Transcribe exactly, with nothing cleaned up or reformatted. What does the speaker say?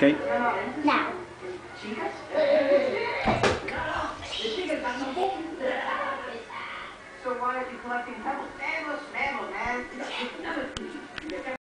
Okay. Now. So why are you collecting pebbles? Endless, man, man.